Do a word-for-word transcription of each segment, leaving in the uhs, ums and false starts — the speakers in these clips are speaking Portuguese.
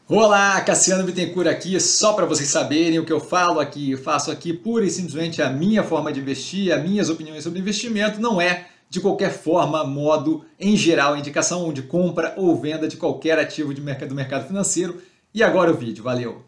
Olá, Cassiano Bittencourt aqui, só para vocês saberem o que eu falo aqui, eu faço aqui pura e simplesmente a minha forma de investir, as minhas opiniões sobre investimento, não é de qualquer forma, modo, em geral, indicação de compra ou venda de qualquer ativo de mercado, do mercado financeiro. E agora o vídeo, valeu!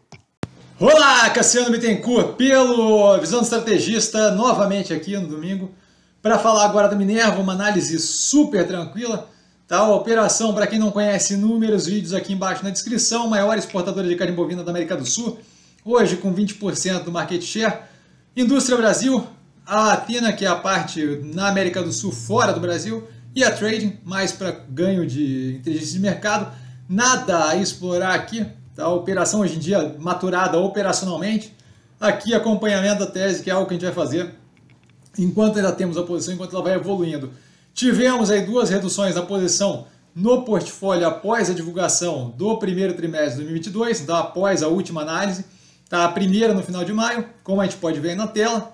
Olá, Cassiano Bittencourt, pelo Visão do Estrategista, novamente aqui no domingo, para falar agora da Minerva, uma análise super tranquila. Tá, a operação, para quem não conhece, inúmeros vídeos aqui embaixo na descrição, maior exportadora de carne bovina da América do Sul, hoje com vinte por cento do market share. Indústria Brasil, a Athena, que é a parte na América do Sul fora do Brasil, e a Trading, mais para ganho de inteligência de mercado. Nada a explorar aqui, tá? A operação hoje em dia maturada operacionalmente. Aqui acompanhamento da tese, que é algo que a gente vai fazer enquanto ainda temos a posição, enquanto ela vai evoluindo. Tivemos aí duas reduções da posição no portfólio após a divulgação do primeiro trimestre de dois mil e vinte e dois, então após a última análise, tá? A primeira no final de maio, como a gente pode ver aí na tela,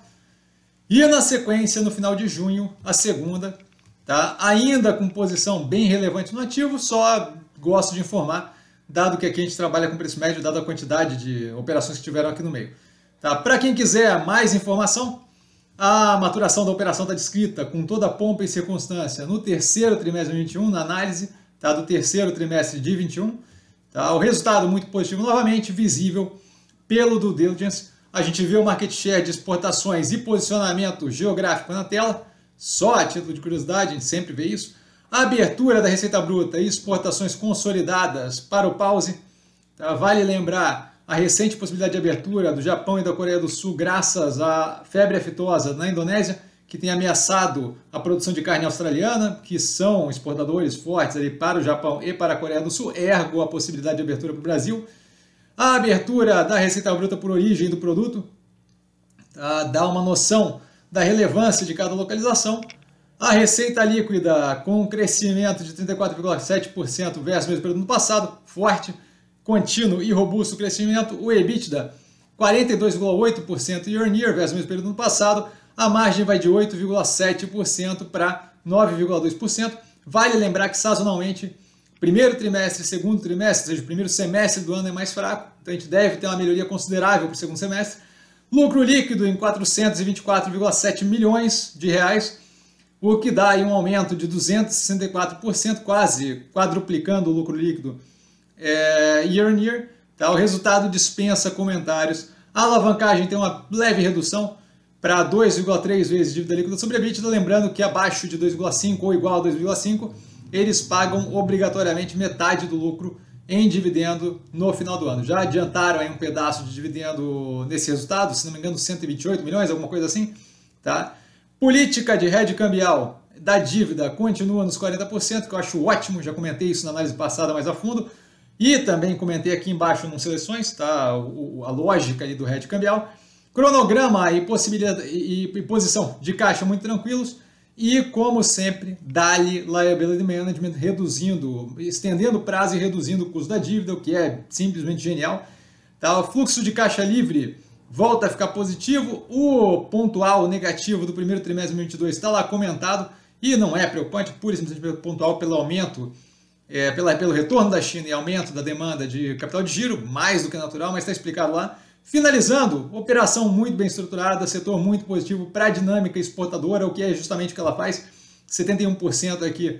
e na sequência no final de junho, a segunda, tá? Ainda com posição bem relevante no ativo, só gosto de informar, dado que aqui a gente trabalha com preço médio, dada a quantidade de operações que tiveram aqui no meio. Tá? Para quem quiser mais informação, a maturação da operação está descrita com toda a pompa e circunstância no terceiro trimestre de vinte e um, na análise, tá, do terceiro trimestre de vinte e um. Tá, o resultado muito positivo, novamente visível pelo due diligence. A gente vê o market share de exportações e posicionamento geográfico na tela, só a título de curiosidade, a gente sempre vê isso. A abertura da receita bruta e exportações consolidadas para o pause. Tá, vale lembrar a recente possibilidade de abertura do Japão e da Coreia do Sul graças à febre aftosa na Indonésia, que tem ameaçado a produção de carne australiana, que são exportadores fortes ali para o Japão e para a Coreia do Sul, ergo a possibilidade de abertura para o Brasil. A abertura da receita bruta por origem do produto, tá, dá uma noção da relevância de cada localização. A receita líquida com crescimento de trinta e quatro vírgula sete por cento versus o mesmo período do ano passado, forte, contínuo e robusto crescimento. O EBITDA, quarenta e dois vírgula oito por cento year on year versus o mesmo período do ano passado. A margem vai de oito vírgula sete por cento para nove vírgula dois por cento. Vale lembrar que sazonalmente, primeiro trimestre e segundo trimestre, ou seja, o primeiro semestre do ano é mais fraco, então a gente deve ter uma melhoria considerável para o segundo semestre. Lucro líquido em quatrocentos e vinte e quatro vírgula sete milhões de reais, o que dá aí um aumento de duzentos e sessenta e quatro por cento, quase quadruplicando o lucro líquido É, year on year, tá? O resultado dispensa comentários. A alavancagem tem uma leve redução para dois vírgula três vezes dívida líquida sobre EBITDA, lembrando que abaixo de dois vírgula cinco ou igual a dois vírgula cinco, eles pagam obrigatoriamente metade do lucro em dividendo no final do ano. Já adiantaram aí um pedaço de dividendo nesse resultado, se não me engano cento e vinte e oito milhões, alguma coisa assim, tá? Política de hedge cambial da dívida continua nos quarenta por cento, que eu acho ótimo, já comentei isso na análise passada mais a fundo. E também comentei aqui embaixo nas seleções, tá? O, a lógica ali do hedge cambial. Cronograma e, possibilidade, e, e posição de caixa muito tranquilos. E, como sempre, Dali Liability Management, reduzindo, estendendo o prazo e reduzindo o custo da dívida, o que é simplesmente genial. Tá? O fluxo de caixa livre volta a ficar positivo. O pontual negativo do primeiro trimestre de dois mil e vinte e dois está lá comentado. E não é preocupante, pura e simplesmente pontual pelo aumento É, pela, pelo retorno da China e aumento da demanda de capital de giro, mais do que natural, mas está explicado lá. Finalizando, operação muito bem estruturada, setor muito positivo para a dinâmica exportadora, o que é justamente o que ela faz, setenta e um por cento aqui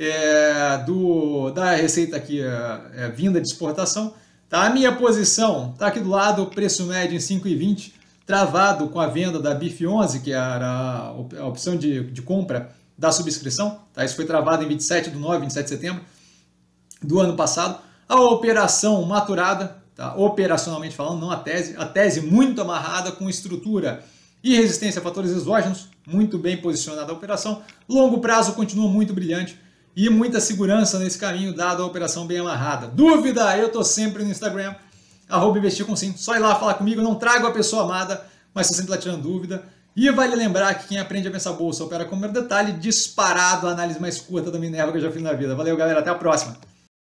é, do, da receita aqui, é, é, vinda de exportação. Tá? A minha posição está aqui do lado, preço médio em cinco e vinte, travado com a venda da B I F onze, que era a opção de, de compra da subscrição. Tá? Isso foi travado em vinte e sete de nove, vinte e sete de setembro do ano passado. A operação maturada, tá? Operacionalmente falando, não a tese, a tese muito amarrada com estrutura e resistência a fatores exógenos, muito bem posicionada a operação. Longo prazo continua muito brilhante e muita segurança nesse caminho, dado a operação bem amarrada. Dúvida? Eu estou sempre no Instagram, arroba investir com sim. Só ir lá falar comigo, não trago a pessoa amada, mas estou sempre lá tirando dúvida. E vale lembrar que quem aprende a pensar bolsa opera com o meu detalhe, disparado a análise mais curta da Minerva que eu já fiz na vida. Valeu, galera, até a próxima!